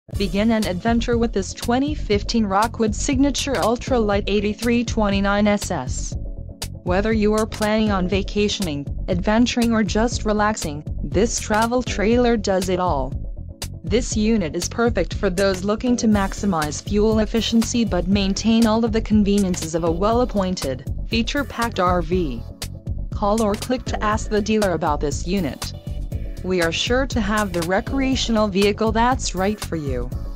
Begin an adventure with this 2015 Rockwood Signature Ultra Lite 8329SS. Whether you are planning on vacationing, adventuring or just relaxing, this travel trailer does it all. This unit is perfect for those looking to maximize fuel efficiency but maintain all of the conveniences of a well-appointed, feature-packed RV. Call or click to ask the dealer about this unit. We are sure to have the recreational vehicle that's right for you.